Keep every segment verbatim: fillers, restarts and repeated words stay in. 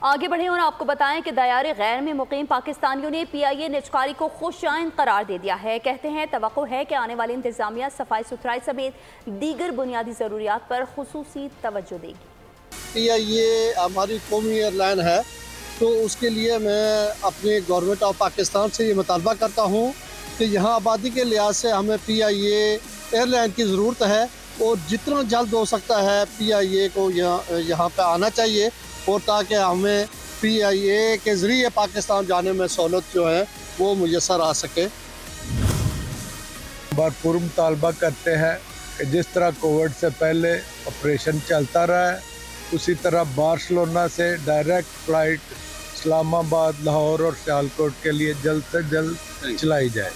आगे बढ़े और आपको बताएं कि दयारे गैर में मुकीम पाकिस्तानियों ने पी आई ए निजकारी को खुशाइन करार दे दिया है। कहते हैं तवक्को है कि आने वाली इंतजामिया सफाई सुथराई समेत दीगर बुनियादी ज़रूरियात पर खुसूसी तवज्जो देगी। पी आई ए हमारी कौमी एयरलाइन है, तो उसके लिए मैं अपने गवर्नमेंट ऑफ पाकिस्तान से ये मुतालबा करता हूँ कि यहाँ आबादी के लिहाज से हमें पी आई ए एयरलाइन की ज़रूरत है और जितना जल्द हो सकता है पी आई ए को यहाँ यहाँ पर आना चाहिए, और ताकि हमें पी आई ए के ज़रिए पाकिस्तान जाने में सहूलत जो है वो मुयसर आ सके। भरपूर मुतालबा करते हैं कि जिस तरह कोविड से पहले ऑपरेशन चलता रहा है, उसी तरह बार्सिलोना से डायरेक्ट फ़्लाइट इस्लामाबाद, लाहौर और सियालकोट के लिए जल्द से जल्द चलाई जाए।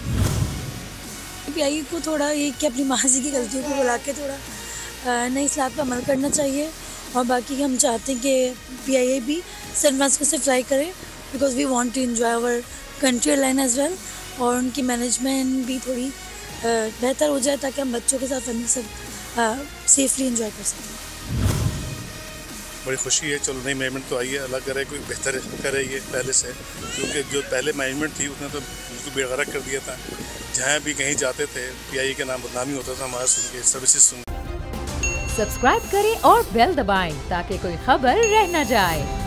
पी आई ए को थोड़ा ये कि अपनी माजी की गलतियों को बुला के थोड़ा नई इस्लाह पर अमल करना चाहिए, और बाकी हम चाहते हैं कि पी आई ए भी सैन फ्रांसिस्को से फ्लाई करे, because we want to enjoy our country airline as well, और उनकी मैनेजमेंट भी थोड़ी बेहतर हो जाए ताकि हम बच्चों के साथ फैमिली सब सेफली एंजॉय कर सकें। बड़ी खुशी है, चलो नई मैनेजमेंट तो आई है, अल्लाह करे कोई बेहतर करे ये पहले से, क्योंकि जो पहले मैनेजमेंट थी उसने तो बिल्कुल बेगरक कर दिया था। जहाँ भी कहीं जाते थे पी आई ए के नाम बदनामी होता था हमारा सुन के, सर्विसेज सुन। सब्सक्राइब करें और बेल दबाएं ताकि कोई खबर रह न जाए।